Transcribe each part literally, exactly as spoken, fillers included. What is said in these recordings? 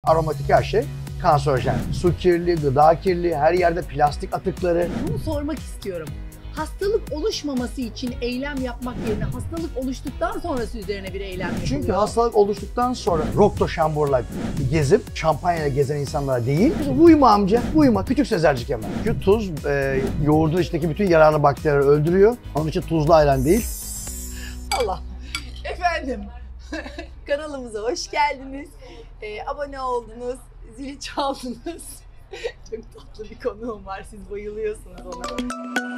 aromatik her şey kanserojen. Su kirli, gıda kirli, her yerde plastik atıkları. Bunu sormak istiyorum. Hastalık oluşmaması için eylem yapmak yerine hastalık oluştuktan sonrası üzerine bir eylem yapılıyor. Çünkü hastalık oluştuktan sonra Rokto şamburla gezip şampanyayla gezen insanlara değil, uyuma amca, uyuma, küçük sezercik hemen. Çünkü tuz e, yoğurdun içindeki bütün yararlı bakterileri öldürüyor. Onun için tuzlu ayran değil. Allah. Efendim, kanalımıza hoş geldiniz. Ee, abone oldunuz, zili çaldınız. Çok tatlı bir konuğum var, siz bayılıyorsunuz ona.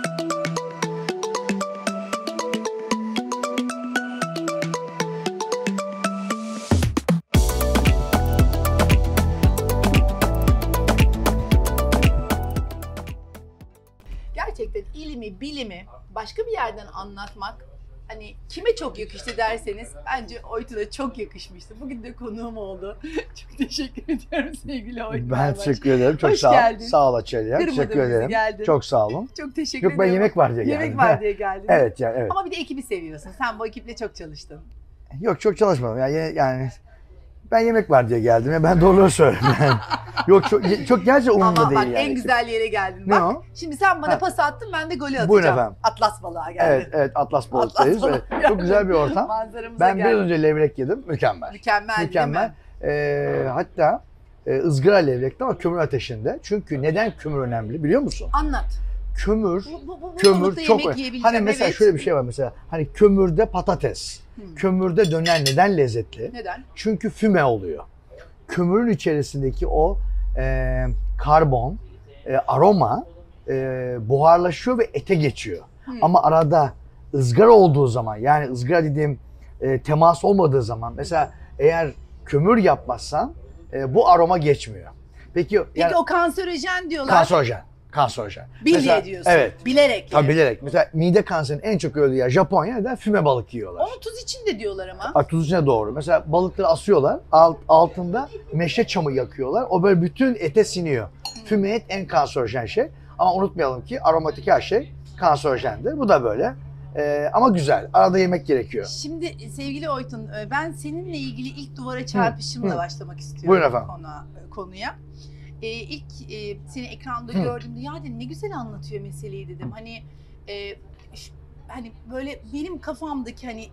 Gerçekten ilimi, bilimi başka bir yerden anlatmak, hani kime çok yakıştı derseniz bence Oytun'a çok yakışmıştı. Bugün de konuğum oldu. Çok teşekkür ediyorum sevgili Oytun. Ben teşekkür ederim. Çok Hoş sağ ol. geldin. Sağ ol Açelya. Teşekkür ederim. Geldin. Çok sağ olun. Çok teşekkür Yok ben ederim. yemek var diye geldim. Yemek var diye geldin. Evet yani evet. Ama bir de ekibi seviyorsun. Sen bu ekiple çok çalıştın. Yok çok çalışmadım yani, yani ben yemek var diye geldim ya ben doğruları söyledim yani. Yok çok, çok gerçekten umurumda Ama değil bak yani. en güzel yere geldin. Ne Bak, o? Şimdi sen bana Ha. pas attın, ben de golü atacağım. Buyurun efendim. Atlas balığa geldin. Evet evet Atlas Balık'tayız. Atlas Evet, çok güzel bir ortam. Manzaramıza Ben geldin. biraz önce levrek yedim. Mükemmel. Mükemmel, Mükemmel. değil mi? Ee, hatta e, ızgara levrekte ama kömür ateşinde. Çünkü neden kömür önemli biliyor musun? Anlat. Kömür, Bu, bu, bu, bu kömür balıkta çok yemek önemli. yiyebileceğim, Hani mesela evet. şöyle bir şey var mesela. Hani kömürde patates, Hmm. kömürde döner neden lezzetli? Neden? Çünkü füme oluyor. Kömürün içerisindeki o e, karbon, e, aroma e, buharlaşıyor ve ete geçiyor. Hmm. Ama arada ızgara olduğu zaman, yani ızgara dediğim e, temas olmadığı zaman, mesela eğer kömür yapmazsan e, bu aroma geçmiyor. Peki, Peki yani, o kanserojen diyorlar. kanserojen. Kanserojen. Bil Mesela- diye diyorsun. Evet. Bilerek. Tabii yani. bilerek. Mesela mide kanserinin en çok öldüğü yer Japonya, neden? Füme balık yiyorlar. Onu tuz için de diyorlar ama. Bak tuz içine doğru. Mesela balıkları asıyorlar. Alt, altında meşe çamı yakıyorlar. O böyle bütün ete siniyor. Füme et en kanserojen şey. Ama unutmayalım ki aromatik her şey kanserojendir. Bu da böyle. Ee, ama güzel. Arada yemek gerekiyor. Şimdi sevgili Oytun, ben seninle ilgili ilk duvara çarpışımla hı. başlamak istiyorum. Buyurun efendim. Konu, konuya. Ee, ilk e, seni ekranda Hı. gördüğümde ya dedim ne güzel anlatıyor meseleyi dedim. Hani e, ş- hani böyle benim kafamdaki hani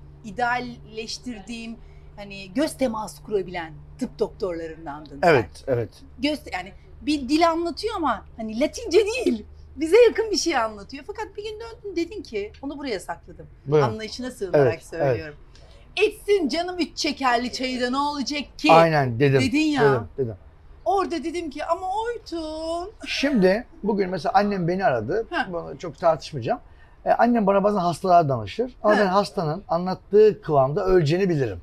idealleştirdiğim hani göz teması kurabilen tıp doktorlarındandın sen. Evet, evet. Göz yani bir dil anlatıyor ama hani Latince değil. Bize yakın bir şey anlatıyor. Fakat bir gün döndün dedin ki onu buraya sakladım. Buyurun. Anlayışına sığınarak Evet, söylüyorum. Etsin canım üç şekerli çayı da ne olacak ki? Aynen dedim. Dedin ya. Dedim, dedim. Orada dedim ki ama Oytun. Şimdi bugün mesela annem beni aradı. Heh. Bunu çok tartışmayacağım. Ee, annem bana bazen hastalara danışır. Ama Heh. ben hastanın anlattığı kıvamda öleceğini bilirim.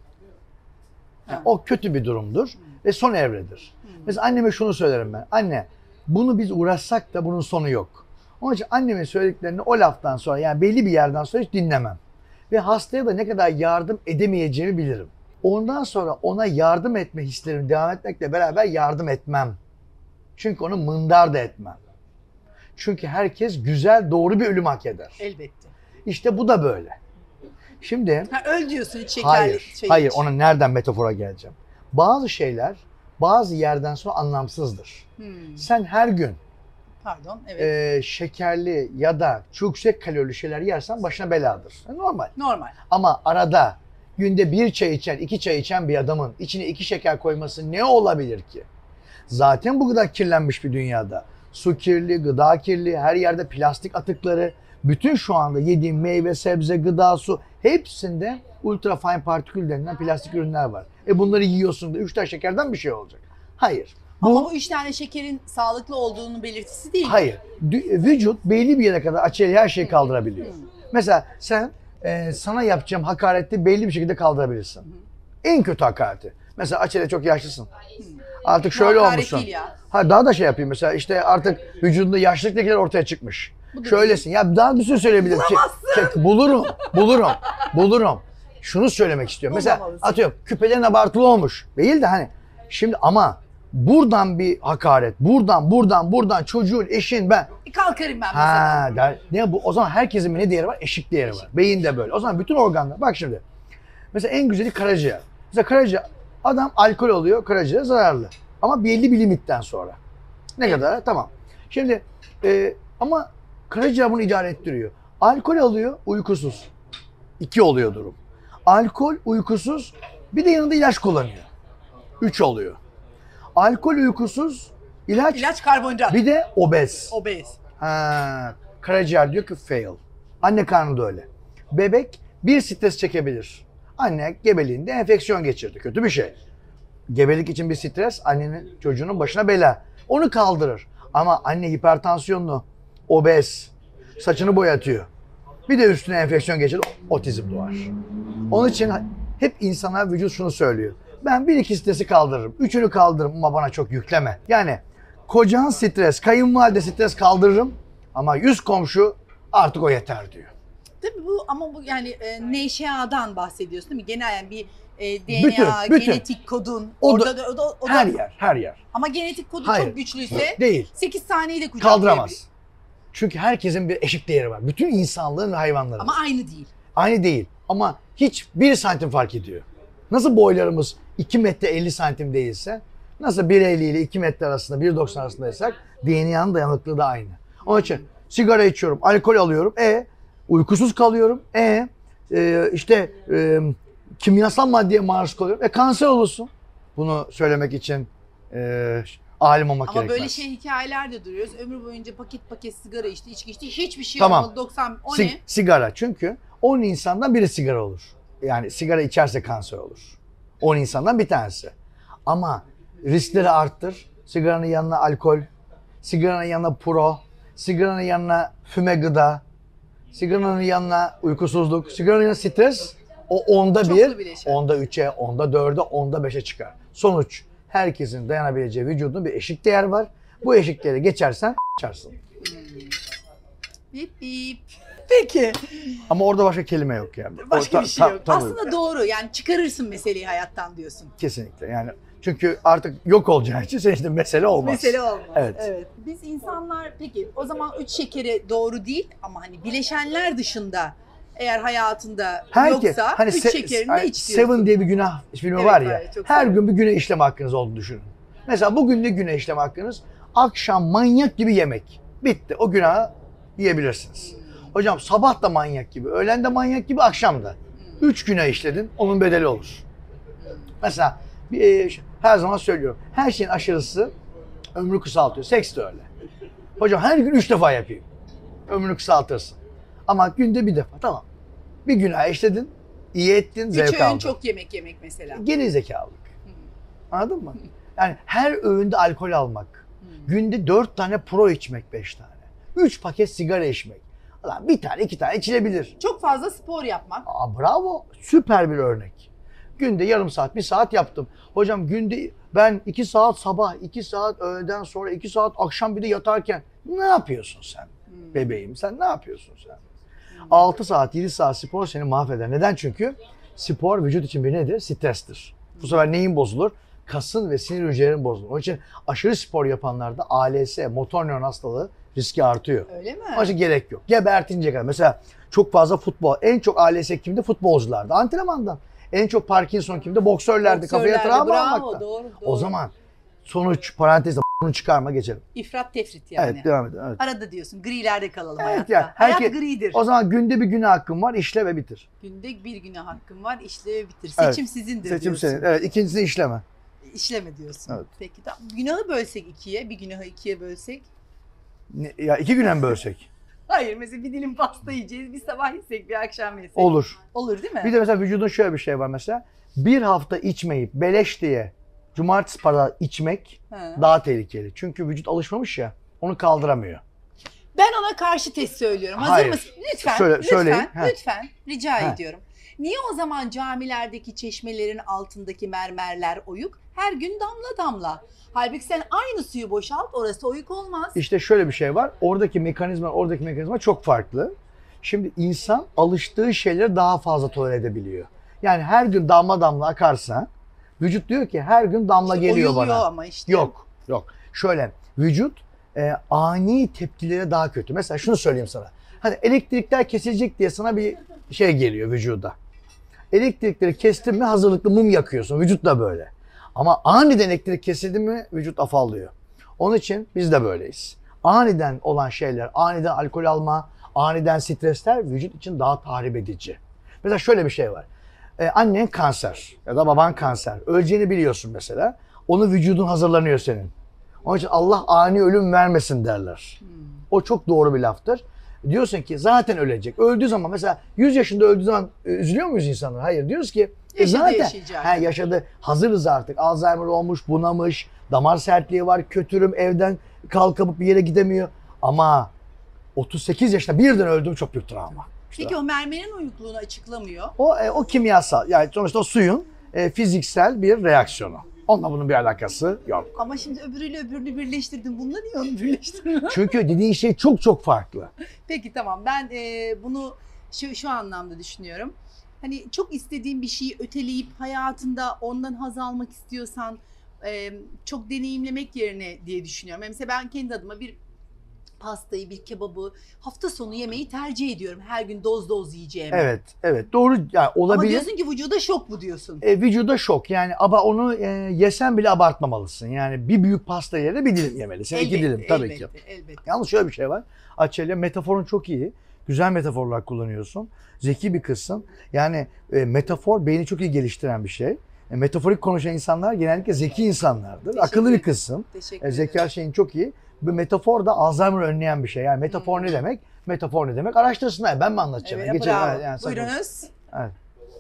Yani Ha. o kötü bir durumdur ve son evredir. Hmm. Mesela anneme şunu söylerim ben. Anne, bunu biz uğraşsak da bunun sonu yok. Onun için annemin söylediklerini o laftan sonra, yani belli bir yerden sonra hiç dinlemem. Ve hastaya da ne kadar yardım edemeyeceğimi bilirim. Ondan sonra ona yardım etme hislerim devam etmekle beraber yardım etmem. Çünkü onu mındar da etmem. Çünkü herkes güzel, doğru bir ölüm hak eder. Elbette. İşte bu da böyle. Şimdi Ha, öl diyorsun üç şekerli hayır, çayı hayır iç. ona nereden metafora geleceğim. Bazı şeyler bazı yerden sonra anlamsızdır. Hmm. Sen her gün Pardon, evet. e, şekerli ya da çok yüksek kalorili şeyler yersen başına beladır. E, normal. Normal. Ama arada günde bir çay içen, iki çay içen bir adamın içine iki şeker koyması ne olabilir ki? Zaten bu kadar kirlenmiş bir dünyada. Su kirli, gıda kirli, her yerde plastik atıkları, bütün şu anda yediğim meyve, sebze, gıda, su hepsinde ultra fine partikül denilen plastik ürünler var. E bunları yiyorsun da üç tane şekerden bir şey olacak. Hayır. Bu, Ama bu üç tane şekerin sağlıklı olduğunun belirtisi değil. hayır. Dü- Vücut belli bir yere kadar açıya her şeyi kaldırabiliyor. Mesela sen e, sana yapacağım hakareti belli bir şekilde kaldırabilirsin. En kötü hakareti. Mesela Açel'e çok yaşlısın. Artık şöyle hakaret olmuşsun. değil ya. Ha daha da şey yapayım mesela işte artık vücudunda yaşlılık lekeler ortaya çıkmış. Bu da Şöylesin. Ya daha bir sürü söyleyebilirim. Çek, çek, bulurum. Bulurum. Bulurum. Şunu söylemek istiyorum. Mesela Bulmamalısın. atıyorum küpelerin abartılı olmuş. Değil de hani şimdi ama buradan bir hakaret, buradan, buradan, buradan çocuğun, eşin, ben. E, kalkarım ben mesela. Ha, der, ne bu? O zaman herkesin ne değeri var? Eşik değeri var. Beyin de böyle. O zaman bütün organlar. Bak şimdi. Mesela en güzeli karaciğer. Mesela karaciğer Adam alkol alıyor, karaciğere zararlı. Ama belli bir limitten sonra. Ne Evet. kadar? Tamam. Şimdi e, ama karaciğer bunu idare ettiriyor. Alkol alıyor, uykusuz. İki oluyor durum. Alkol, uykusuz, bir de yanında ilaç kullanıyor. Üç oluyor. Alkol, uykusuz, ilaç, İlaç, karbonhidrat. bir de obez. Obez. Ha, karaciğer diyor ki fail. Anne karnında öyle. Bebek bir stres çekebilir. Anne gebeliğinde enfeksiyon geçirdi. Kötü bir şey. Gebelik için bir stres annenin çocuğunun başına bela. Onu kaldırır. Ama anne hipertansiyonlu, obez, saçını boyatıyor. Bir de üstüne enfeksiyon geçirir, otizm doğar. Onun için hep insana vücut şunu söylüyor. Ben bir iki stresi kaldırırım. Üçünü kaldırırım ama bana çok yükleme. Yani kocan stres, kayınvalide stres kaldırırım ama yüz komşu artık o yeter diyor. Tabii bu ama bu yani e, N Ş A'dan bahsediyorsun değil mi? Genel yani bir e, D N A, Bütün, bütün. genetik kodun. O da- orada da, o da, o da- Her yer, her yer. Ama genetik kodu Hayır. çok güçlüyse Değil. sekiz saniyede kucaklayabilir. Kaldıramaz. Çünkü herkesin bir eşik değeri var. Bütün insanlığın ve hayvanların. Ama aynı değil. Aynı değil. Ama hiç bir santim fark ediyor. Nasıl boylarımız iki metre elli santim değilse, nasıl bir elli ile iki metre arasında, bir doksan arasındaysak D N A'nın dayanıklılığı da aynı. Onun için sigara içiyorum, alkol alıyorum, e uykusuz kalıyorum, e, e işte e, kimyasal maddeye maruz kalıyorum, e kanser olursun. Bunu söylemek için e, alim olmak Ama gerekmez. böyle şey hikayelerde duruyoruz. Ömrü boyunca paket paket sigara içti, içki içti. Hiçbir şey Tamam. olmadı. doksan o Sig- ne? Sigara. Çünkü on insandan biri sigara olur. Yani sigara içerse kanser olur. on insandan bir tanesi. Ama riskleri arttır. Sigaranın yanına alkol, sigaranın yanına pro, sigaranın yanına füme gıda, sigaranın yanına uykusuzluk, sigaranın yanına stres. O onda Çoklu bir, bileşen. onda üçe, onda dörde, onda beşe çıkar. Sonuç, herkesin dayanabileceği vücudun bir eşik değer var. Bu eşikleri geçersen çarsın. Bip bip. Peki. Ama orada başka kelime yok yani. Başka O ta- bir şey ta- yok. tabii. Aslında doğru. Yani çıkarırsın meseleyi hayattan diyorsun. Kesinlikle yani. Çünkü artık yok olacağı için senin için mesele olmaz. Mesele olmaz. Evet. Biz insanlar peki o zaman üç şekeri doğru değil ama hani bileşenler dışında eğer hayatında Herkes, yoksa hani üç se- şekerini de hani iç diyorsun. Seven diye bir günah filmi Evet, var ya. evet, çok Her severim. gün bir günah işleme hakkınız olduğunu düşünün. Mesela bugün ne günah işleme hakkınız? Akşam manyak gibi yemek. Bitti. O günahı yiyebilirsiniz. Hocam sabah da manyak gibi, öğlen de manyak gibi, akşam da. Üç günah işledin, onun bedeli olur. Mesela bir, e, her zaman söylüyorum. Her şeyin aşırısı ömrü kısaltıyor. Seks de öyle. Hocam her gün üç defa yapayım. Ömrünü kısaltırsın. Ama günde bir defa. Tamam. Bir günah işledin, iyi ettin, Üç zevk öğün aldın. çok yemek yemek mesela. Geri zekalılık. Anladın mı? Yani her öğünde alkol almak. Hmm. Günde dört tane pro içmek, beş tane. Üç paket sigara içmek. Ulan bir tane, iki tane içilebilir. Çok fazla spor yapmak. Aa, bravo. Süper bir örnek. Günde yarım saat, bir saat yaptım. Hocam günde ben iki saat sabah, iki saat öğleden sonra, iki saat akşam bir de yatarken ne yapıyorsun sen Hmm. bebeğim? Sen ne yapıyorsun sen? altı saat, yedi saat spor seni mahveder. Neden? Çünkü spor vücut için bir nedir? Strestir. Bu sefer neyin bozulur? Kasın ve sinir hücrelerin bozulur. Onun için aşırı spor yapanlarda A L S, motor nöron hastalığı riski artıyor. Öyle mi? Onun için gerek yok. Gebertince kadar. Mesela çok fazla futbol. En çok A L S kimde? Futbolcularda. Antrenmandan. En çok Parkinson kimde? Boksörlerde. Kafaya Boksörlerde, travma bravo, almakta. doğru, doğru. O zaman sonuç parantezde bunu çıkarma geçelim. İfrat tefrit yani. Evet, devam edelim. Evet. Arada diyorsun grilerde kalalım Evet, hayatta. yani Hayat herkes- gridir. O zaman günde bir günah hakkın var. İşle ve bitir. Günde bir güne hakkın var, işle ve bitir. Evet. Seçim sizindir Seçim diyorsun. senin. Evet, ikincisini işleme. İşleme diyorsun. Evet. Peki tamam. Günahı bölsek ikiye, bir günahı ikiye bölsek. Ne- Ya iki güne mi bölsek? Hayır mesela bir dilim pasta yiyeceğiz, bir sabah yesek, bir akşam yesek. Olur. Olur değil mi? Bir de mesela vücudun şöyle bir şey var mesela. Bir hafta içmeyip beleş diye cumartesi pazar içmek Ha. daha tehlikeli. Çünkü vücut alışmamış ya. Onu kaldıramıyor. Ben ona karşı test söylüyorum. Hazır Hayır. mısın? Lütfen, Söyle- lütfen, söyleyin. Ha. lütfen rica Ha. ediyorum. Niye o zaman camilerdeki çeşmelerin altındaki mermerler oyuk? Her gün damla damla. Halbuki sen aynı suyu boşalt, orası oyuk olmaz. İşte şöyle bir şey var. Oradaki mekanizma, oradaki mekanizma çok farklı. Şimdi insan alıştığı şeyleri daha fazla tolere edebiliyor. Yani her gün damla damla akarsa vücut diyor ki her gün damla İşte geliyor oyuluyor bana. ama işte. Yok, yok. Şöyle vücut e, ani tepkilere daha kötü. Mesela şunu söyleyeyim sana. Hani elektrikler kesilecek diye sana bir şey geliyor vücuda. Elektrikleri kestin mi hazırlıklı mum yakıyorsun. Vücut da böyle. Ama aniden elektrik kesildi mi vücut afallıyor. Onun için biz de böyleyiz. Aniden olan şeyler, aniden alkol alma, aniden stresler vücut için daha tahrip edici. Mesela şöyle bir şey var. Ee, annen kanser ya da baban kanser. Öleceğini biliyorsun mesela. Onu vücudun hazırlanıyor senin. Onun için Allah ani ölüm vermesin derler. Hmm. O çok doğru bir laftır. Diyorsun ki zaten ölecek. Öldüğü zaman mesela yüz yaşında öldüğü zaman üzülüyor muyuz insanlar? Hayır. Diyoruz ki e zaten he, yaşadı. Hazırız artık. Alzheimer olmuş, bunamış, damar sertliği var, kötürüm, evden kalkıp bir yere gidemiyor. Ama otuz sekiz yaşında birden öldüm çok büyük travma. İşte peki o mermerin uyukluğunu açıklamıyor. O, e, o kimyasal. Yani sonuçta o suyun e, fiziksel bir reaksiyonu. Onunla bunun bir alakası yok. Ama şimdi öbürüyle öbürünü birleştirdin. Bununla niye onu birleştirdin? Çünkü dediğin şey çok çok farklı. Peki tamam. Ben e, bunu şu, şu anlamda düşünüyorum. Hani çok istediğin bir şeyi öteleyip hayatında ondan haz almak istiyorsan e, çok deneyimlemek yerine diye düşünüyorum. Yani mesela ben kendi adıma bir pastayı, bir kebabı hafta sonu yemeyi tercih ediyorum. Her gün doz doz yiyeceğim. Evet, evet. Doğru yani olabilir. Ama diyorsun ki vücuda şok bu diyorsun. E, vücuda şok. Yani ama onu e, yesen bile abartmamalısın. Yani bir büyük pasta yerine bir dilim yemelisin. Elbette, İki dilim tabii elbette, ki. Elbette. Yalnız şöyle bir şey var. Açelya metaforun çok iyi. Güzel metaforlar kullanıyorsun. Zeki bir kızsın. Yani e, metafor beyni çok iyi geliştiren bir şey. E, metaforik konuşan insanlar genellikle zeki insanlardır. Teşekkür Akıllı bir kızsın. Teşekkür e, zeka şeyin çok iyi. Bu metafor da Alzheimer önleyen bir şey. Yani metafor hmm. ne demek? Metafor ne demek? Araştırsınlar. Ben mi anlatacağım? Evet, Geçelim. bravo. Yani, buyurunuz. Evet.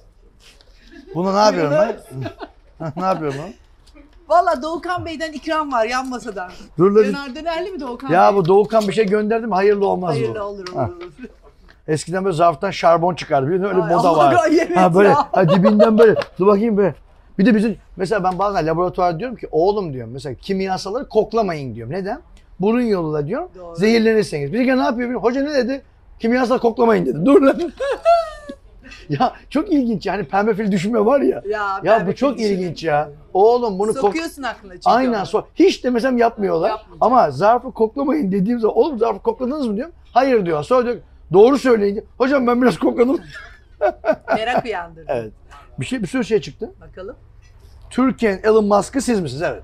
Bunu ne yapıyorum ben? Ne yapıyorum ben? Valla Doğukan Bey'den ikram var yan masadan. Dur lan. Döner dönerli mi Doğukan Ya Bey? bu Doğukan bir şey gönderdi mi hayırlı olmaz hayırlı bu. Hayırlı olur olur. olur. Eskiden böyle zarftan şarbon çıkardı. Öyle Ay, moda var. Evet ha böyle ya. ha, dibinden böyle. Dur bakayım böyle. Bir de bizim mesela ben bazen laboratuvar diyorum ki oğlum diyorum mesela kimyasalları koklamayın diyorum. Neden? Burun yoluyla diyorum. Doğru. Zehirlenirseniz. Bir de ne yapıyor? Hoca ne dedi? Kimyasal koklamayın dedi. Dur lan. Ya çok ilginç yani pembe fil düşünme var ya. Ya, ya bu çok ilginç ya. Oğlum bunu sokuyorsun kok- aklına çünkü. Aynen so. Hiç demesem yapmıyorlar. Ama zarfı koklamayın dediğim zaman oğlum zarfı kokladınız mı diyorum. Hayır diyor. Sonra diyor doğru söyleyince hocam ben biraz kokladım. Merak uyandırdı. Evet. Bir şey bir sürü şey çıktı. Bakalım. Türkiye'nin Elon Musk'ı siz misiniz? Evet.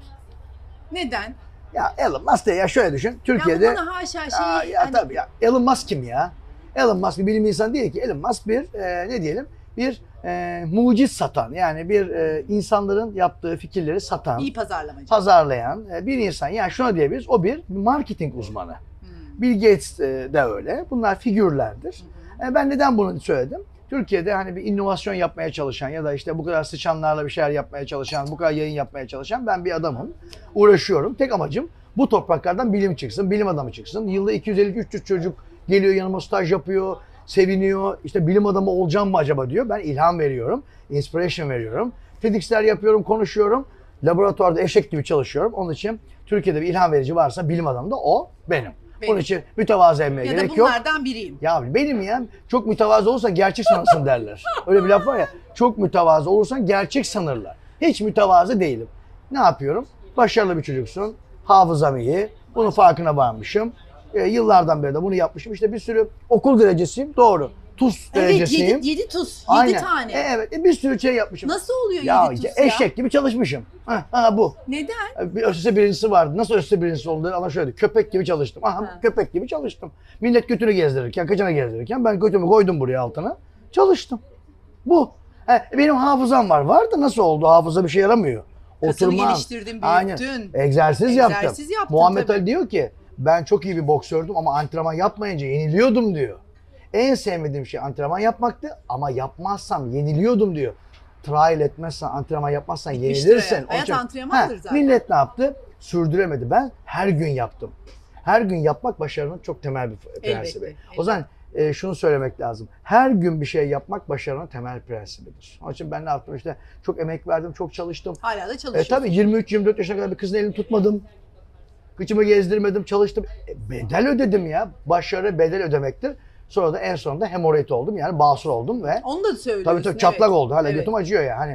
Neden? Ya Elon Musk ya şöyle düşün. Türkiye'de. Ya bana haşa şey. Ya, ya hani... tabii ya. Elon Musk kim ya? Elon Musk bir bilim insanı değil ki. Elon Musk bir e, ne diyelim? Bir e, mucit satan. Yani bir e, insanların yaptığı fikirleri satan. İyi pazarlamacı. Pazarlayan e, bir insan. Yani şuna diyebiliriz. O bir marketing uzmanı. Hmm. Bill Gates e, de öyle. Bunlar figürlerdir. Hmm. E, ben neden bunu söyledim? Türkiye'de hani bir inovasyon yapmaya çalışan ya da işte bu kadar sıçanlarla bir şeyler yapmaya çalışan, bu kadar yayın yapmaya çalışan ben bir adamım. Uğraşıyorum. Tek amacım bu topraklardan bilim çıksın, bilim adamı çıksın. Yılda iki yüz elli üç yüz çocuk geliyor yanıma staj yapıyor, seviniyor. İşte bilim adamı olacağım mı acaba diyor. Ben ilham veriyorum, inspiration veriyorum. TEDx'ler yapıyorum, konuşuyorum. Laboratuvarda eşek gibi çalışıyorum. Onun için Türkiye'de bir ilham verici varsa bilim adamı da o benim. Benim. Onun için mütevazı emmeye gerek yok. Ya da bunlardan biriyim. Ya benim ya çok mütevazı olursan gerçek sanırsın derler. Öyle bir laf var ya. Çok mütevazı olursan gerçek sanırlar. Hiç mütevazı değilim. Ne yapıyorum? Başarılı bir çocuksun. Hafızam iyi. Bunun farkına varmışım. E, yıllardan beri de bunu yapmışım. İşte bir sürü okul derecesiyim. Doğru. Tuz evet, derecesiyim. Evet yedi tuz. yedi Aynen. tane. E, evet e, bir sürü şey yapmışım. Nasıl oluyor ya, yedi tuz ya? Eşek gibi çalışmışım. Ha, ha bu. Neden? Bir ÖSS birincisi vardı. Nasıl ÖSS birincisi oldu? Ama şöyle köpek gibi çalıştım. Aha ha. köpek gibi çalıştım. Millet götünü gezdirirken, kaçana gezdirirken ben götümü koydum buraya altına. Çalıştım. Bu. He, benim hafızam var. Vardı nasıl oldu? Hafıza bir şey yaramıyor. Kasını Oturman. geliştirdin, büyüttün. Aynen. Egzersiz, yaptım. Egzersiz yaptın Muhammed tabii. Ali diyor ki ben çok iyi bir boksördüm ama antrenman yapmayınca yeniliyordum diyor. En sevmediğim şey antrenman yapmaktı ama yapmazsam yeniliyordum diyor. Trial etmezsen, antrenman yapmazsan yenilirsin. Hayat için, antrenmandır he, zaten. Millet ne yaptı? Sürdüremedi. Ben her gün yaptım. Her gün yapmak başarının çok temel bir prensibi. Elbette, o zaman e, şunu söylemek lazım. Her gün bir şey yapmak başarının temel prensibidir. Onun için ben ne yaptım? İşte çok emek verdim, çok çalıştım. Hala da E, çalışıyorsun. tabii yirmi üç yirmi dört yaşına kadar bir kızın elini tutmadım. Kıçımı gezdirmedim, çalıştım. E, bedel ödedim ya. Başarı bedel ödemektir. Sonra da en sonunda hemoroid oldum yani basur oldum ve onu da söylüyorsun. tabii tabii çatlak evet. oldu. Hala evet. götüm acıyor ya. Hani evet.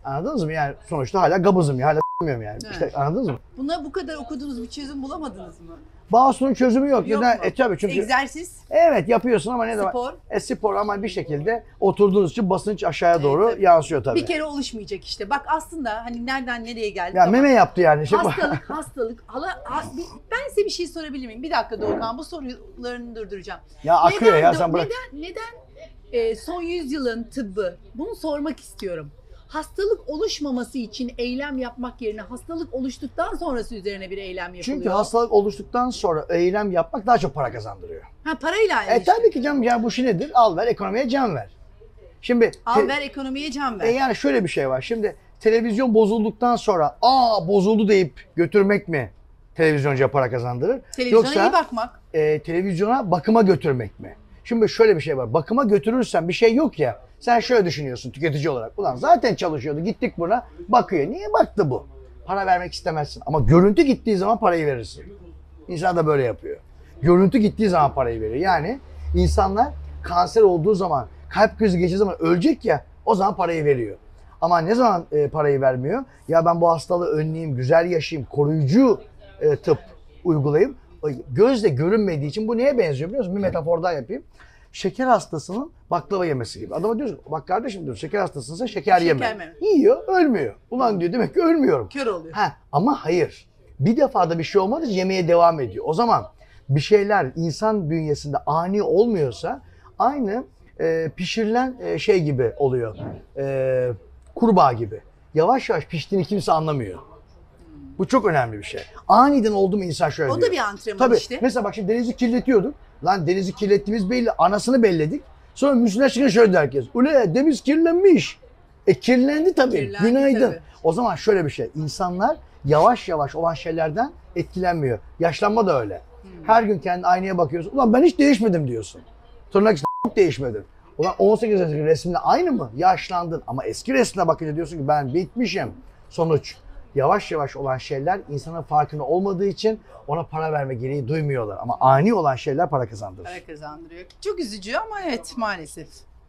Anladınız mı? Yani sonuçta hala gabızım ya. Hala s**miyorum yani. Evet. İşte anladınız mı? Buna bu kadar okudunuz, bir çözüm bulamadınız mı? Bazısının çözümü yok. Yok Neden? mu? E tabii çünkü Egzersiz, evet yapıyorsun ama ne zaman? spor. E spor ama bir şekilde oturduğunuz için basınç aşağıya doğru tabii. yansıyor tabii. Bir kere oluşmayacak işte. Bak aslında hani nereden nereye geldik Ya ama meme yaptı yani. Şey, hastalık, hastalık. Hala, ha- bir- ben size bir şey sorabilir miyim? Bir dakika Doğukan, bu sorularını durduracağım. ya akıyor Neden ya do- sen bırak. Neden, neden e, son yüzyılın tıbbı, bunu sormak istiyorum. Hastalık oluşmaması için eylem yapmak yerine hastalık oluştuktan sonrası üzerine bir eylem yapılıyor. Çünkü hastalık oluştuktan sonra eylem yapmak daha çok para kazandırıyor. Ha, parayla E ilişkin. tabii ki canım ya bu şey nedir? Al ver ekonomiye can ver. Şimdi Al te- ver ekonomiye can ver. e yani şöyle bir şey var. Şimdi televizyon bozulduktan sonra aa bozuldu deyip götürmek mi televizyoncuya para kazandırır? Televizyona Yoksa iyi bakmak. e, televizyona bakıma götürmek mi? Şimdi şöyle bir şey var. Bakıma götürürsen bir şey yok ya. Sen şöyle düşünüyorsun tüketici olarak. Ulan zaten çalışıyordu. Gittik buna. Bakıyor. Niye baktı bu? Para vermek istemezsin. Ama görüntü gittiği zaman parayı verirsin. İnsan da böyle yapıyor. Görüntü gittiği zaman parayı veriyor. Yani insanlar kanser olduğu zaman, kalp krizi geçirdiği zaman ölecek ya, o zaman parayı veriyor. Ama ne zaman e, parayı vermiyor? Ya ben bu hastalığı önleyeyim, güzel yaşayayım, koruyucu e, tıp uygulayayım. Gözle görünmediği için bu neye benziyor biliyor musun? Bir metafor daha yapayım. Şeker hastasının baklava yemesi gibi. Adama diyorsun bak kardeşim diyor şeker hastasınsa şeker, Şeker yeme. mi? Yiyor, ölmüyor. Ulan diyor demek ki ölmüyorum. Kör oluyor. Ha, ama hayır. Bir defada bir şey olmadı yemeye devam ediyor. O zaman bir şeyler insan bünyesinde ani olmuyorsa aynı e, pişirilen e, şey gibi oluyor. E, kurbağa gibi. Yavaş yavaş piştiğini kimse anlamıyor. Bu çok önemli bir şey. Aniden oldu mu insan şöyle O diyor. da bir antrenman Tabii. işte. Mesela bak şimdi denizi kirletiyorduk. Lan denizi kirlettiğimiz belli. Anasını belledik. Sonra Müslüman çıkınca şöyle der herkes. Ule deniz kirlenmiş. E kirlendi tabii. Kirlendi Günaydın. tabii. O zaman şöyle bir şey. İnsanlar yavaş yavaş olan şeylerden etkilenmiyor. Yaşlanma da öyle. Hmm. Her gün kendi aynaya bakıyorsun. Ulan ben hiç değişmedim diyorsun. Tırnak içinde çok değişmedim. Ulan on sekiz yaşındaki resimle aynı mı? Yaşlandın. Ama eski resmine bakınca diyorsun ki ben bitmişim. Sonuç. Yavaş yavaş olan şeyler insanın farkında olmadığı için ona para verme gereği duymuyorlar. Ama ani olan şeyler para kazandırır. Para kazandırıyor. Çok üzücü ama evet maalesef.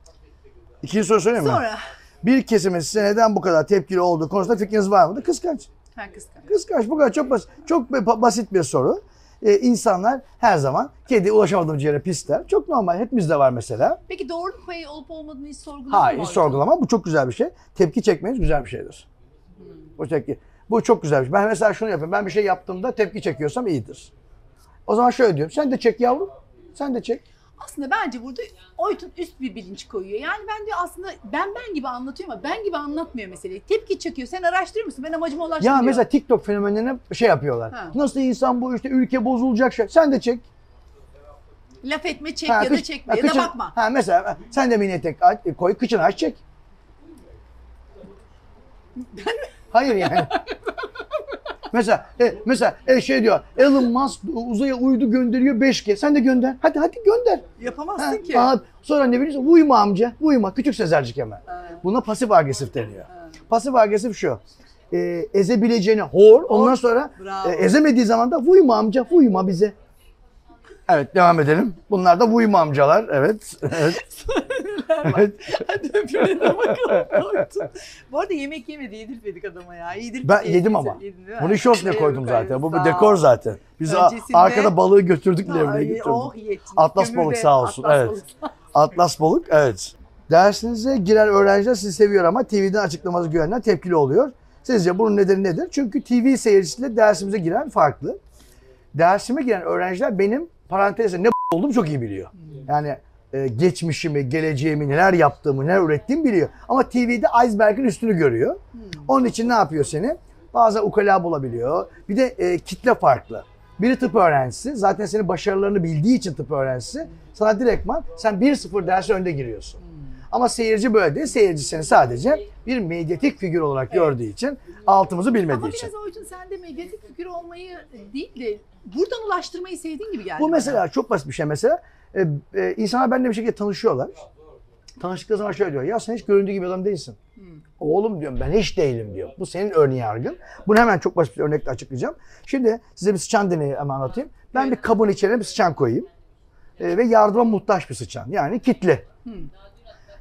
İkinci soru söyleyeyim mi? Sonra. Bir kesimin size neden bu kadar tepkili olduğu konusunda fikriniz var mıdır? Kıskanç. Ha, kıskanç. Kıskanç bu kadar çok basit, çok basit bir soru. Ee, insanlar her zaman kedi ulaşamadığım yere pisler. Çok normal. Hepimizde var mesela. Peki doğruluk payı olup olmadığını hiç sorguladın Hayır mı hiç orada? sorgulama. Bu çok güzel bir şey. Tepki çekmeniz güzel bir şeydir. Hmm. Bu tepki. Bu çok güzel bir şey. Ben mesela şunu yapıyorum. Ben bir şey yaptığımda tepki çekiyorsam iyidir. O zaman şöyle diyorum. Sen de çek yavrum. Sen de çek. Aslında bence burada Oytun üst bir bilinç koyuyor. Yani ben diyor aslında ben ben gibi anlatıyor ama ben gibi anlatmıyor meseleyi. Tepki çekiyor. Sen araştırıyor musun? Ben amacıma ulaştım Ya diyor. mesela TikTok fenomenlerine şey yapıyorlar. Ha. Nasıl insan bu işte ülke bozulacak şey. Sen de çek. Laf etme çek Ha, ya da kıç- çekme ha, ya da kıçın- bakma. Ha mesela sen de mini etek aç, koy kıçını aç çek. Hayır yani. Mesela e, mesela e, şey diyor Elon Musk uzaya uydu gönderiyor beş G. Sen de gönder. Hadi hadi gönder. Yapamazsın Ha, ki. aha, sonra ne biliyorsun? Uyuma amca. Uyuma. Küçük sezercik hemen. Ha. Buna pasif agresif deniyor. Ha. Pasif agresif şu. E, ezebileceğini hor. Ondan sonra Bravo. e, ezemediği zaman da uyuma amca. Uyuma bize. Evet devam edelim. Bunlar da uyuma amcalar. Evet. Evet. evet. Hadi öpüne de bakalım. Oytun. Bu arada yemek yemedi, yedirtmedik adama ya. Yedirtmedik. Ben yedim ama. Yedin, değil mi? Bunu iş olsun diye Evet, koydum evet, zaten. Bu sağ bir dekor ol. zaten. Biz a- Öncesinde- arkada balığı götürdük Levre'ye Ay, götürdük. oh yettin. Atlas Kömürde balık sağ olsun, Atlas evet. balık. Atlas balık evet. Dersinize giren öğrenciler sizi seviyor ama T V'den açıklamanızı görenler tepkili oluyor. Sizce bunun nedeni nedir? Çünkü T V seyircisiyle dersimize giren farklı. Dersime giren öğrenciler benim parantezde ne olduğumu çok iyi biliyor. Yani e, geçmişimi, geleceğimi, neler yaptığımı, neler ürettiğimi biliyor. Ama T V'de iceberg'in üstünü görüyor. Hmm. Onun için ne yapıyor seni? Bazen ukala bulabiliyor. Bir de e, kitle farklı. Biri tıp öğrencisi. Zaten senin başarılarını bildiği için tıp öğrencisi. Sana direktman sen bir sıfır dersi önde giriyorsun. Hmm. Ama seyirci böyle değil. Seyirci seni sadece bir medyatik figür olarak gördüğü için, altımızı bilmediği Ama için. biraz Oytun sen de medyatik figür olmayı değil de buradan ulaştırmayı sevdiğin gibi geldi Bu bana. mesela çok basit bir şey mesela. E, e, insanlar benimle bir şekilde tanışıyorlar. Tanıştıkları zaman şöyle diyor. Ya sen hiç göründüğü gibi adam değilsin. Hmm. Oğlum diyorum ben hiç değilim diyor. Bu senin ön yargın. Bunu hemen çok basit bir örnekle açıklayacağım. Şimdi size bir sıçan deneyi hemen anlatayım. Ben Evet. bir kabın içine bir sıçan koyayım. E, ve yardıma muhtaç bir sıçan. Yani kitli. Hmm.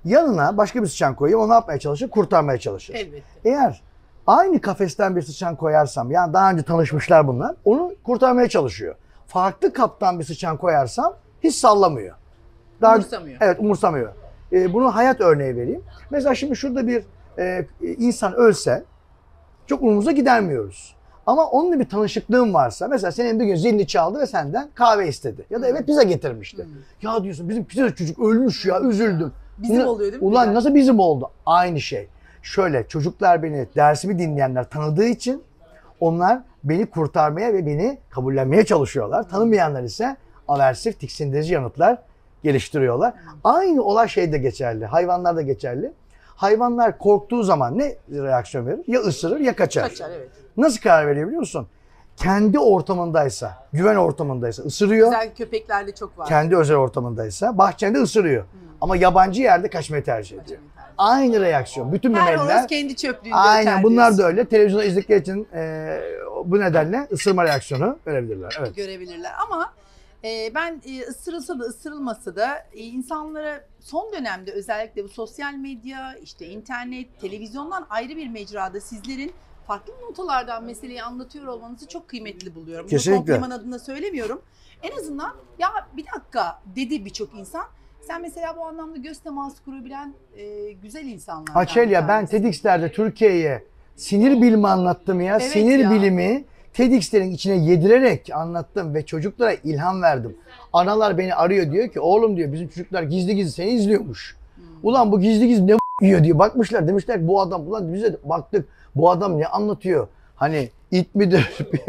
Yanına başka bir sıçan koyayım. O ne yapmaya çalışır? Kurtarmaya çalışır. Elbette. Eğer aynı kafesten bir sıçan koyarsam, yani daha önce tanışmışlar bunlar, onu kurtarmaya çalışıyor. Farklı kaptan bir sıçan koyarsam hiç sallamıyor. Daha, Umursamıyor. Evet, umursamıyor. Ee, bunu hayat örneği vereyim. Mesela şimdi şurada bir e, insan ölse çok umurumuza gidermiyoruz. Ama onunla bir tanışıklığın varsa, mesela senin bir gün zilini çaldı ve senden kahve istedi. Ya da eve pizza getirmişti. Hmm. Ya diyorsun bizim pizza çocuk ölmüş ya, üzüldüm. Bizim Ulan, oluyor değil mi? Ulan nasıl bizim oldu? Aynı şey. Şöyle, çocuklar beni, dersimi dinleyenler tanıdığı için onlar beni kurtarmaya ve beni kabullenmeye çalışıyorlar. Tanımayanlar ise aversif, tiksindirici yanıtlar geliştiriyorlar. Hmm. Aynı olay şeyde geçerli, hayvanlarda geçerli. Hayvanlar korktuğu zaman ne reaksiyon verir? Ya ısırır ya kaçar. Kaçar, evet. Nasıl karar veriyor biliyor musun? Kendi ortamındaysa, güven ortamındaysa ısırıyor. Güzel köpeklerde çok var. Kendi özel ortamındaysa bahçende ısırıyor. Hmm. Ama yabancı yerde kaçmayı tercih ediyor. Aynı reaksiyon. Bütün Her memeliler. horoz kendi çöplüğünde Aynen, bunlar diyorsun. da öyle. Televizyonda izledikleri için e, bu nedenle ısırma reaksiyonu görebilirler. Evet. Görebilirler ama e, ben e, ısırılsa da ısırılmasa da e, insanlara son dönemde özellikle bu sosyal medya, işte internet, televizyondan ayrı bir mecrada sizlerin farklı notalardan meseleyi anlatıyor olmanızı çok kıymetli buluyorum. Kesinlikle. Bunu kompliman adına söylemiyorum. En azından ya bir dakika dedi birçok insan. Sen mesela bu anlamda göz teması kurabilen e, güzel insanlardan. Açelya, ben TEDx'lerde Türkiye'ye sinir bilimi anlattım ya. Evet sinir ya. bilimi TEDx'lerin içine yedirerek anlattım ve çocuklara ilham verdim. Analar beni arıyor, diyor ki oğlum diyor bizim çocuklar gizli gizli seni izliyormuş. Hmm. Ulan bu gizli gizli ne yiyor diyor. Bakmışlar, demişler ki bu adam, ulan bize de baktık bu adam ne anlatıyor? Hani it midir?